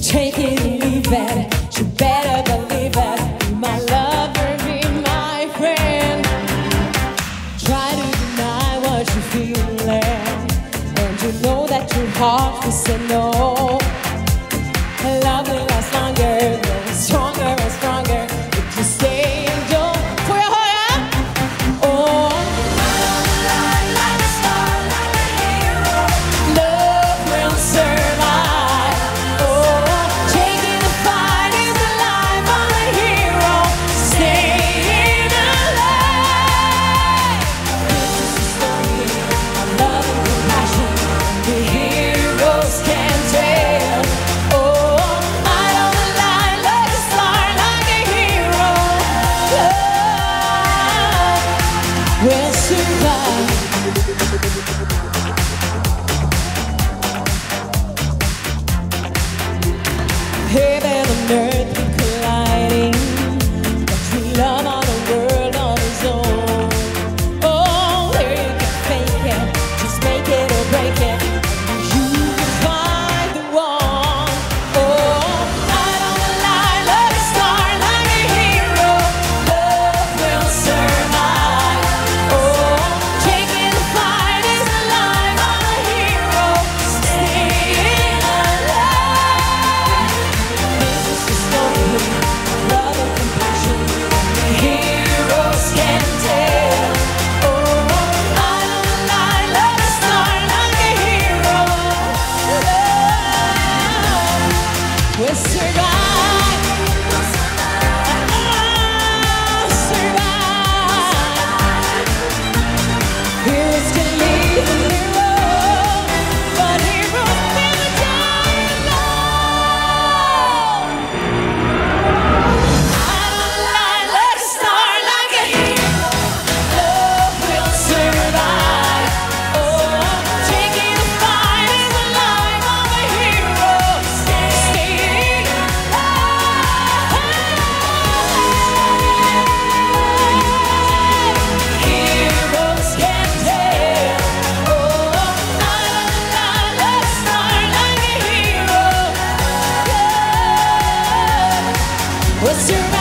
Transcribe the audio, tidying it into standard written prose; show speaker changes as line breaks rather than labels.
Take it or leave it, you better believe it. Be my lover, be my friend. Try to deny what you're feeling, and you know that your heart will say no. Love will last longer, love is stronger and stronger if you stay and don't. Får jag höra? Oh, like a star, like a hero. Love will survive. Oh, taking the fight is the life of a hero. Staying alive. This is the story of love and compassion. The heroes can tell. We'll survive. Heaven and earth be colliding, between love on the world on its own. Oh, there you can fake it, just make it or break it. You can find the one. Oh, light on the line, like a star, like a hero. Love will survive. Taking the fight is the life of a hero. Staying alive. This is the story of love and compassion. The heroes can tell. Oh, out on the line, like a star, like a hero. Love will survive. Heroes can leave the hero, but heroes never die alone. Out on the line, like a star, like a hero. Love will survive. Oh, taking the fight is the life of a hero. Staying alive. Heroes can tell. Oh, out on the line, like a star, like a hero. Love will survive.